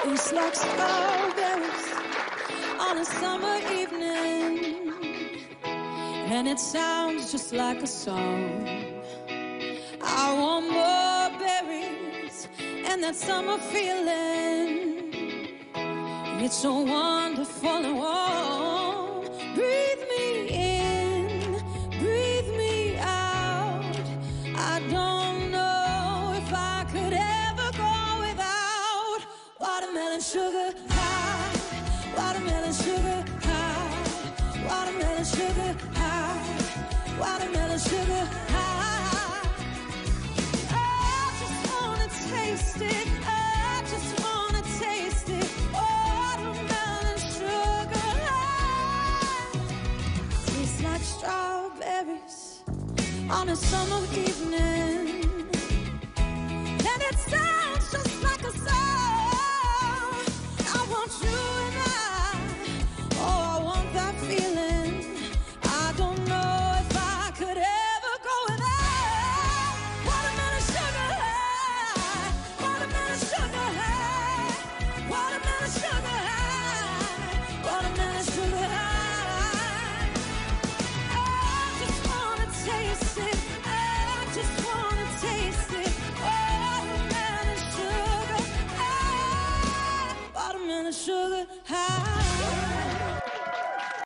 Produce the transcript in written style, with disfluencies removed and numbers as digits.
Tastes like strawberries on a summer evening, and it sounds just like a song. I want more berries and that summer feeling. It's so wonderful and warm. Breathe me in, breathe me out. I don't know if I could ever go without watermelon sugar high, watermelon sugar high, watermelon sugar high, watermelon sugar high. I just wanna taste it, I just wanna taste it. Watermelon sugar high. Tastes like strawberries on a summer evening,